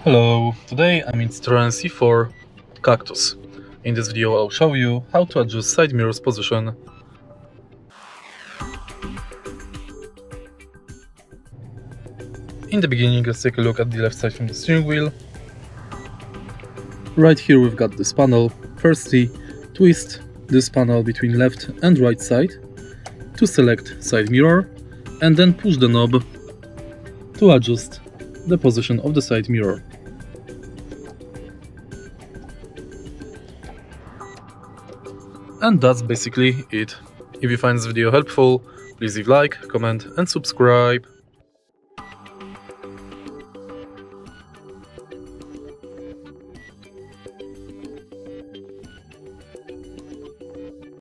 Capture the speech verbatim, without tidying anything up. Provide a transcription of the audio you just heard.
Hello, today I'm in Citroen C four Cactus. In this video I'll show you how to adjust side mirror's position. In the beginning, let's take a look at the left side from the steering wheel. Right here we've got this panel. Firstly, twist this panel between left and right side to select side mirror, and then push the knob to adjust the position of the side mirror. And that's basically it. If you find this video helpful, please leave a like, comment and subscribe.